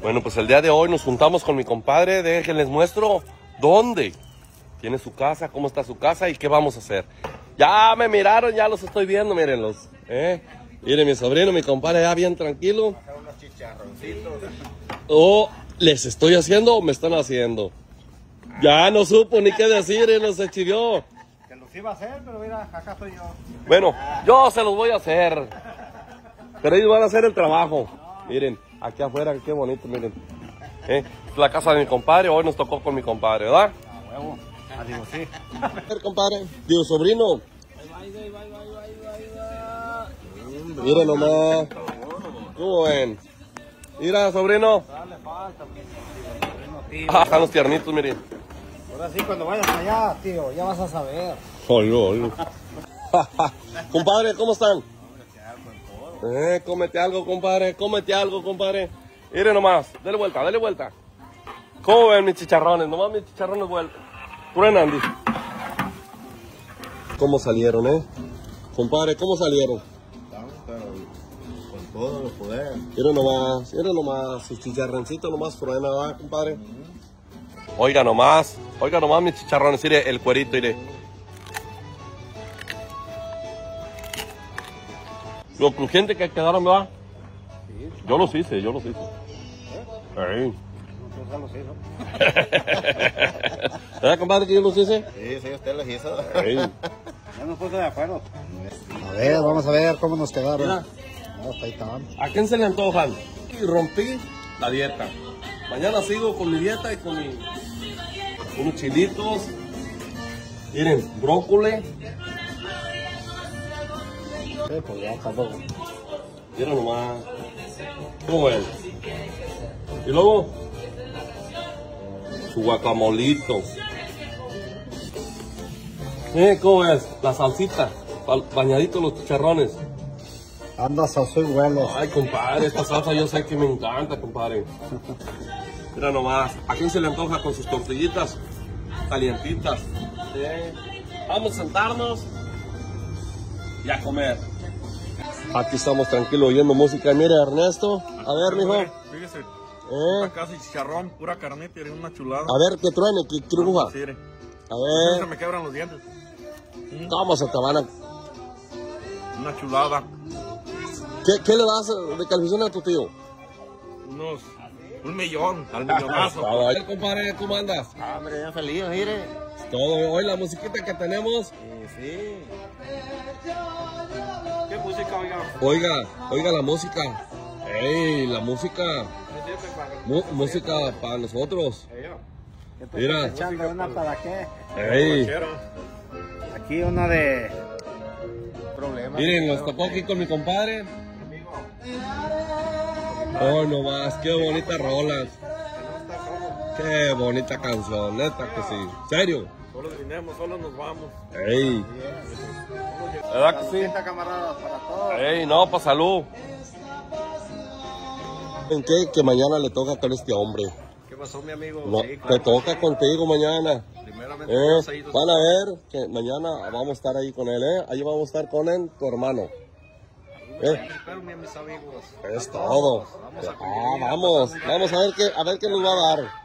Bueno, pues el día de hoy nos juntamos con mi compadre. Déjenles muestro dónde tiene su casa, cómo está su casa y qué vamos a hacer. Ya me miraron, ya los estoy viendo, mírenlos. Miren mi sobrino, mi compadre, ya bien tranquilo. Unos chicharroncitos. O les estoy haciendo o me están haciendo. Ya no supo ni qué decir, él nos exhibió. Que los iba a hacer, pero mira, acá estoy yo. Bueno, yo se los voy a hacer. Pero ellos van a hacer el trabajo. Miren, aquí afuera, qué bonito, miren. Es la casa de mi compadre, hoy nos tocó con mi compadre, ¿verdad? A huevo. Digo, sí. A ver, compadre, digo, sobrino. Miren nomás. ¿Cómo ven? Mira, sobrino. Dale falta, Están los tiernitos, miren. Ahora sí, cuando vayas allá, tío, ya vas a saber. Compadre, ¿cómo están? Cómete algo, compadre. Cómete algo, compadre. Miren nomás. Dale vuelta, dale vuelta. ¿Cómo ven mis chicharrones? Nomás mis chicharrones vuelta. Truenan, dice. ¿Cómo salieron, Compadre, ¿cómo salieron? Con todos los poderes. Miren nomás, sus chicharroncitos nomás truena, ¿verdad, compadre? Oiga nomás mis chicharrones, mire el cuerito, mire. Lo crujiente que quedaron, ¿verdad? Sí. Yo los hice. Ey. Usted los hizo. ¿Verdad, compadre, que yo los hice? Sí, usted los hizo. Ey. Ya nos puso de acuerdo. A ver, vamos a ver cómo nos quedaron. Mira. No, está ahí tan. ¿A quién se le antojan? Y rompí la dieta. Mañana sigo con mi dieta y con unos chilitos. Miren, brócoli. Sí, pues ya tampoco. Miren nomás. ¿Cómo es? Y luego, su guacamolito. ¿Cómo es? La salsita. Bañadito los chicharrones. Andas a su vuelo. Ay, compadre, esta salsa yo sé que me encanta, compadre. Mira nomás, ¿a quién se le antoja con sus tortillitas calientitas? Vamos a sentarnos y a comer. Aquí estamos tranquilos oyendo música. Mire, Ernesto, a ver, mijo. Fíjese, casi chicharrón, pura carnita y una chulada. A ver, que truene, que cruja. Sí, A se ver, me quebran los dientes. vamos a Tabana. Una chulada, ¿Qué le das de calificación a tu tío? un millón, al millonazo. A ver, compadre, ¿cómo andas? Hombre, bien feliz, mire. Todo, hoy la musiquita que tenemos. Sí. ¿Qué música, oiga? Oiga la música. Ey, la música. Música para nosotros. Mira. Echando una para qué. Ey. Aquí una de problemas. Miren, nos topó aquí con mi compadre. Oh, nomás, qué bonita rola. Qué bonita canción, neta que sí. ¿Serio? Solo vinimos, solo nos vamos. Ey. ¿Verdad que sí? Camaradas, para todos. Ey, no, pa' salud. ¿En qué? Que mañana le toca con este hombre. ¿Qué pasó, mi amigo? No, Sí, te toca contigo mañana. Primeramente, Van a ver que mañana vamos a estar ahí con él, Ahí vamos a estar con él, tu hermano. espero, mis amigos. Es todo. Vamos a ver qué nos va a dar.